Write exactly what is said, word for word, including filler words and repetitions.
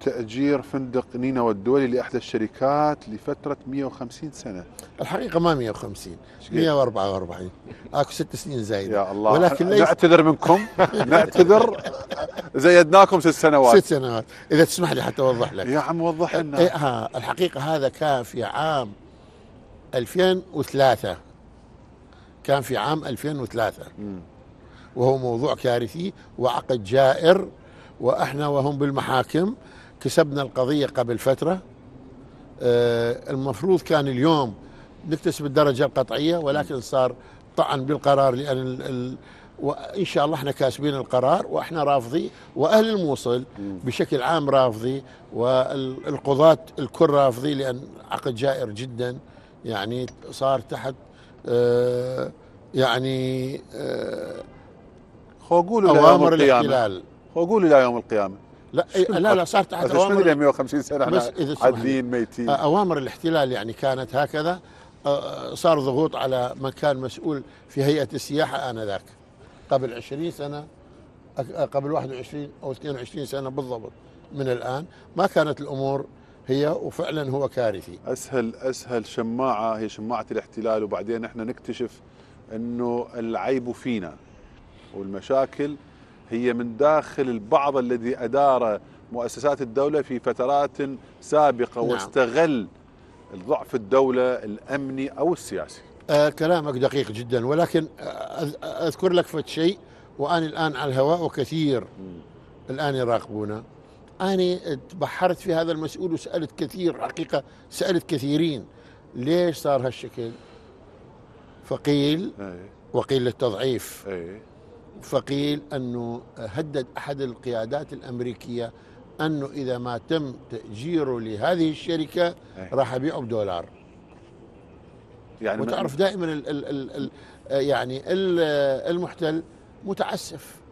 تأجير فندق نينوى الدولي لإحدى الشركات لفترة مئة وخمسين سنة. الحقيقة ما مئة وخمسين، مئة وأربعة وأربعين، اكو ست سنين زايدة. يا الله، ولكن ليس نعتذر منكم نعتذر، زيدناكم ست سنوات. ست سنوات إذا تسمح لي حتى أوضح لك. يا عم وضح لنا. إيه ها الحقيقة هذا كان في عام ألفين وثلاثة، كان في عام ألفين وثلاثة، وهو موضوع كارثي وعقد جائر، وإحنا وهم بالمحاكم كسبنا القضية قبل فترة. آه المفروض كان اليوم نكتسب الدرجة القطعية، ولكن صار طعن بالقرار، لأن ال ال وإن شاء الله احنا كاسبين القرار واحنا رافضي، وأهل الموصل بشكل عام رافضي، والقضاة الكل رافضي، لأن عقد جائر جدا، يعني صار تحت آه يعني آه قولوا أوامر الاحتلال. قولوا لا يوم القيامة. لا لا لا صار تحت أوامر مئة وخمسين سنة بس احنا عادلين ميتين. أوامر الاحتلال يعني كانت هكذا. صار ضغوط على من كان مسؤول في هيئة السياحة آنذاك قبل عشرين سنة، قبل واحد وعشرين أو اثنين وعشرين سنة بالضبط من الآن، ما كانت الأمور هي، وفعلا هو كارثي. أسهل أسهل شماعة هي شماعة الاحتلال، وبعدين احنا نكتشف أنه العيب فينا، والمشاكل هي من داخل البعض الذي أدار مؤسسات الدولة في فترات سابقة. نعم. واستغل ضعف الدولة الأمني أو السياسي. آه كلامك دقيق جدا، ولكن أذكر لك فت شيء، وأنا الآن على الهواء وكثير م. الآن يراقبونا. أنا تبحرت في هذا المسؤول وسألت كثير، حقيقة سألت كثيرين ليش صار هالشكل، فقيل أي. وقيل للتضعيف أي. فقيل أنه هدد أحد القيادات الأمريكية أنه إذا ما تم تأجيره لهذه الشركة أي. راح يبيعه بدولار. يعني وتعرف دائما ال ال ال ال يعني ال المحتل متعسف.